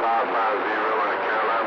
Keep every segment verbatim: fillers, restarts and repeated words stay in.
five five zero in the Carolina.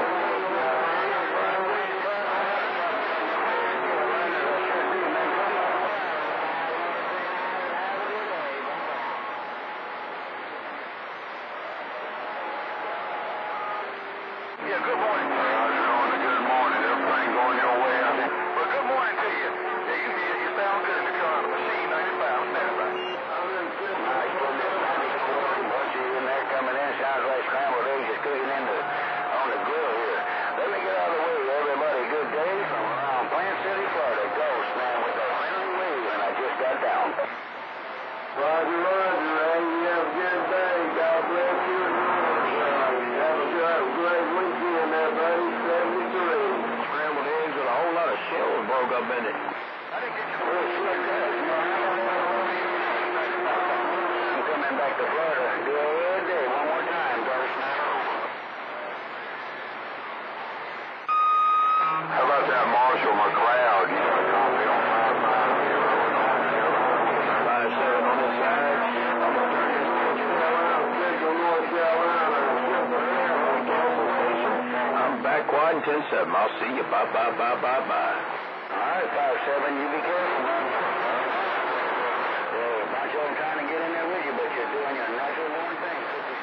Yeah, good morning. Roger on the good morning. Everything going your way, I think. Well, good morning to you. Yeah, you, you, you sound good in the Carolina. Machine ninety-five, stand by. Nice, put this ninety-four, bunch of you in there coming in. Sounds like scrambled eggs is cooking in the, on the grill here. Let me get out of the way, everybody. Good day from around Plant City, Florida. GhostMan with a friendly wave, and I just got down. Roger, roger, man. You have a good day. God bless you. Have a good, great weekend there, buddy. seventy-three. Scrambled eggs with a whole lot of shells broke up in it. I didn't get you the real slick that. I'm coming back to Florida. Good day. One more time, GhostMan. How about that Marshall McLeod? You got a copy on five five zero? five seven on this side. I'm going to turn this picture around. Central North Carolina. I'm back quad ten seven. I'll see you. Bye, bye, bye, bye, bye. All right, five seven. You be careful, man. Yeah, a bunch of them trying to get in there with you, but you're doing your natural born thing.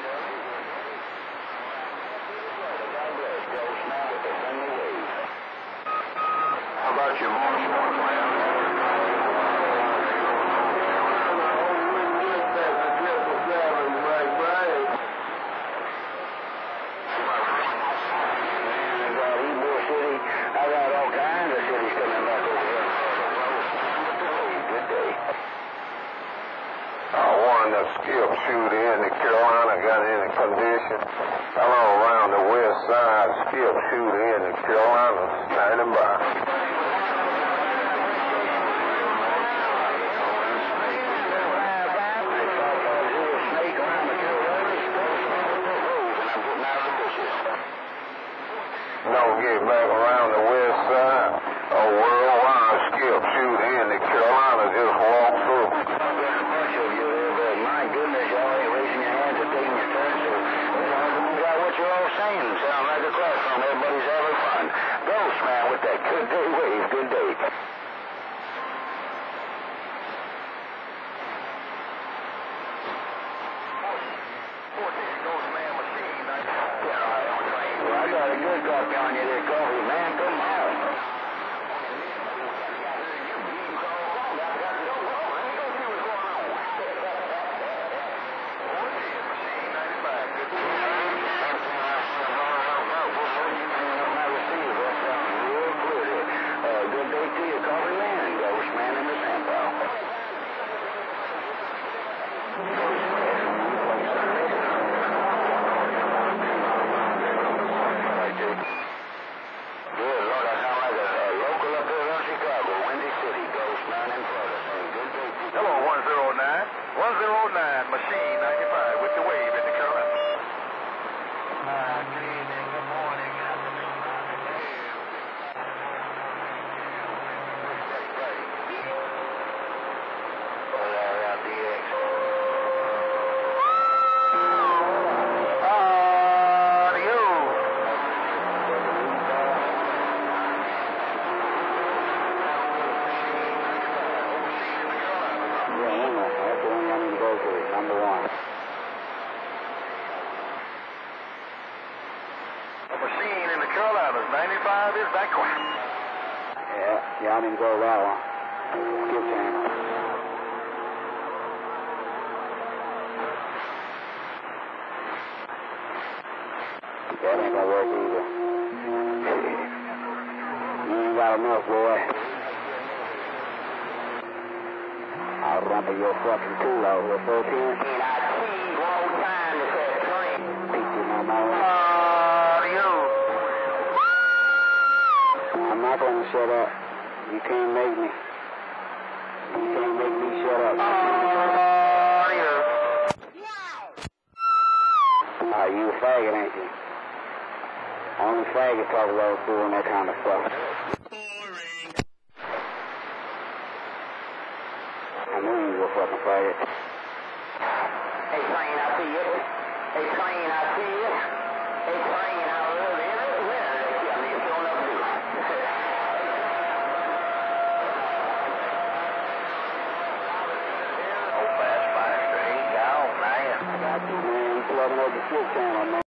God bless. GhostMan with the friendly wave. How about your Marshall McLeod? I got all kinds of cities coming back over here. Good day. I wanted to Skipshooter in the Carolina. Got any condition? Hello, around the west side. Skipshooter in the Carolina. Standing by. Don't get back around the west side. A worldwide Skipshooter in the Carolina. Just walk through. I've got a bunch of you there, but my goodness, y'all ain't raising your hands or taking your turn, so I got what you're all saying. Sound like a classroom. Everybody's having fun. GhostMan with that good day wave. Good day. I got a good copy on you there, coffee, man. Come on. Good day to you, coffee man. GhostMan in the sample. Good Lord, I sound like a, a local up there in Chicago, Windy City, GhostMan in Florida. Good day. Hello, one zero nine. one zero nine, Machine ninety-five with the wave in the Carolina. Uh, good evening, good morning, good afternoon, good day. Well, I got the X. Number one. A machine in the Carolinas, ninety-five is back quick. Yeah, yeah, I didn't go that one. Skip channel. That ain't gonna work either. You ain't got enough, boy. I'll rumble your fucking tool out here, fourteen. And I see one time to say three. Beat you no more. Audio. I'm not gonna shut up. You can't make me. You can't make me shut up. Audio. Ah, you a faggot, ain't you? Only faggot talk about doing that kind of stuff. I knew you were a fucking faggot. Hey, Plain, I see you. Hey, Plain, I see you. Hey, seven over fuel count on that.